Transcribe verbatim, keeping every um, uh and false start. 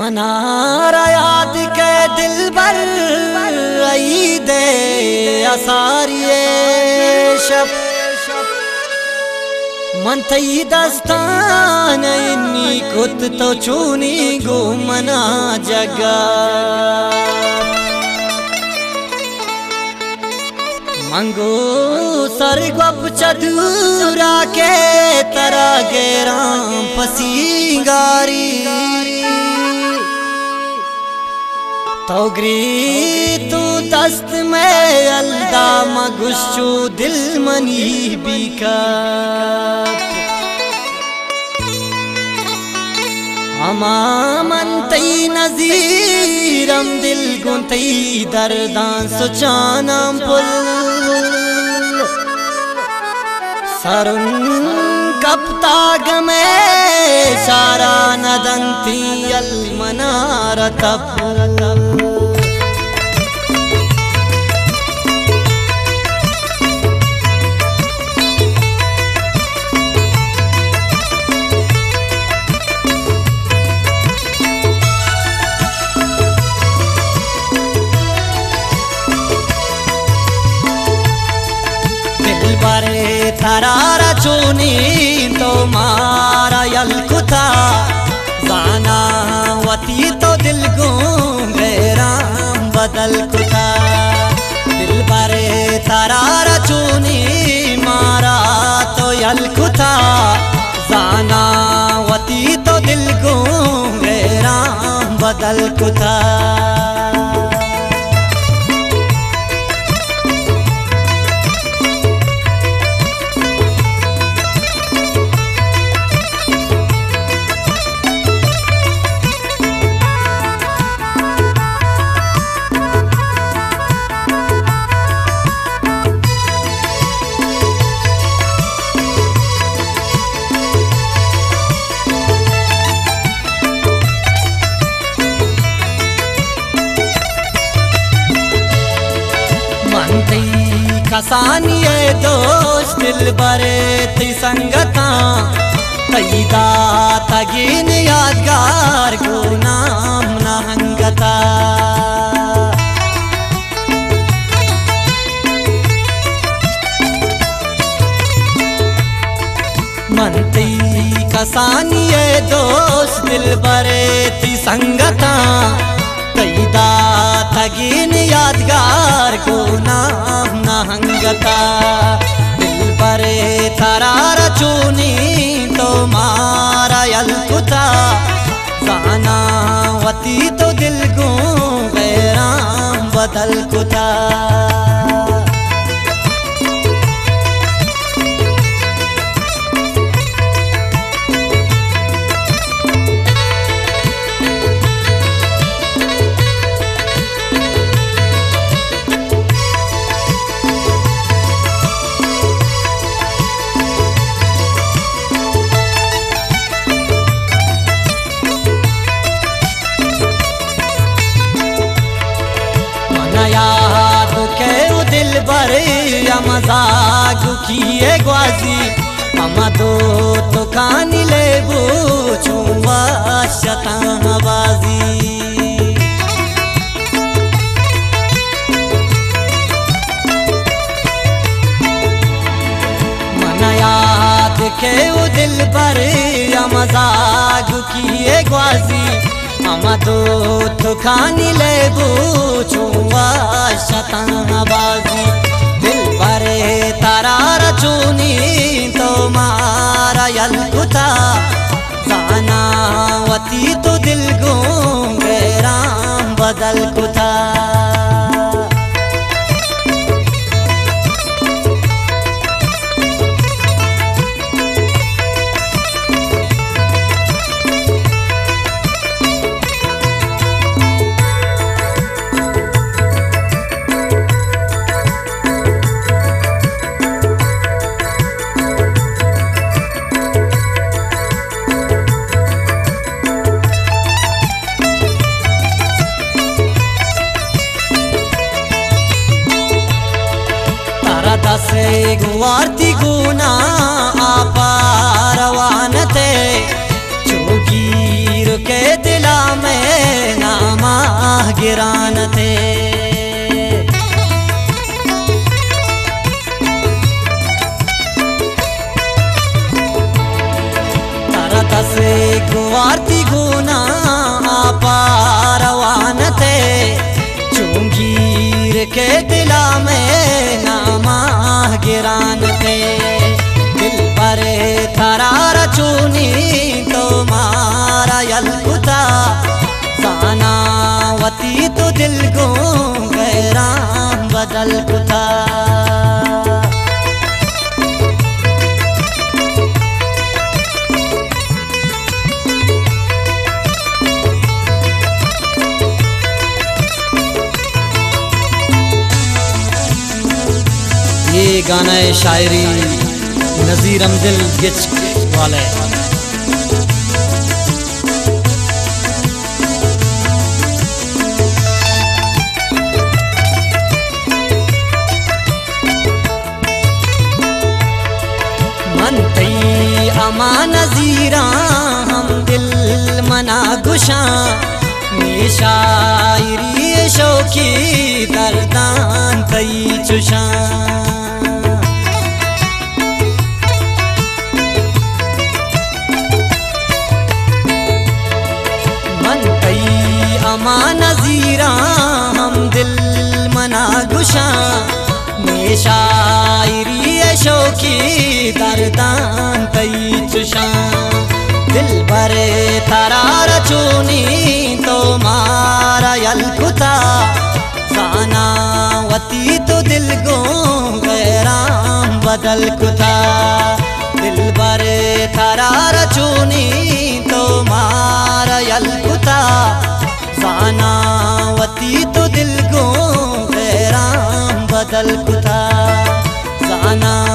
मनारा याद के दिल बर आई दे असारिये शब मन तई दस्तान इन्नी कुत तो चूनी गो मना जगा मंगो सरगप चदूरा के तरा गेराम पसीगारी तोगरी तू दस्त में अल्दा मगुशो दिल मनी बीका अमा मन तई नजीरम दिल गुंतई दर्दां सुचानाम पुल सरुन कपता गमे सारा नदंती अल मनार तब बरे थरारा चूनी तो मारा यलकुता जाना वती तो दिल गुंगेराम बदल कुता दिल बरे थरारा चूनी मारा तो यलकुता जाना वती तो दिल गुंगेराम बदल कुता कसानिये दोस्त दिल बरे ती संगता तईदा तगिन यादगार को नाम नहंगता मनती कसानिये दोस्त दिल बरे ती संगता तईदा तगिन यादगार को नाम नहंगता दिल बरे थरारा चूनी तो मारा यलकुता जाना वती तो दिल गुंगेराम बदल कुता याद के दिल बरे मजाक किए ग्वाजी हम दो तो कानी ले बूछुआ शताबाजी मन याद के दिल बरे मजाक किए ग्वाजी हम दो तो खानी ले बूछुआ शताबाजी दिल बरे तरारा चूनी तो मारा यलकुता जाना वती तो दिल गुंगेराम बदल कुता से गुवारती गुना आपारवानते चौगीर के दिला में गिरान थे। तरतसे गुवारती गुना पारवान थे। चुंगीर के दिला में नामा गिरान थे। दिल पर थरार चूनी तो मारा यलकुता। जानावती तो दिल को गैरा बदल कुता। ये गाना है शायरी नज़ीर अमदिल गिच वाले। मन तई अमा नज़ीरा हम दिल मना गुशा। में शायरी शौकी दर्दान तई चुशा। अमा नज़ीरा हम दिल मना गुशा। में शायरी शौकी दर्दान तई चुशा। दिल बरे थरार चूनी तो मारा यलकुता। जानावती तो दिल को गैरा बदल कुता। दिल बरे थरार चूनी तो मारा यलकुता। जानावती तो दिल को गैरा बदल कुता। जाना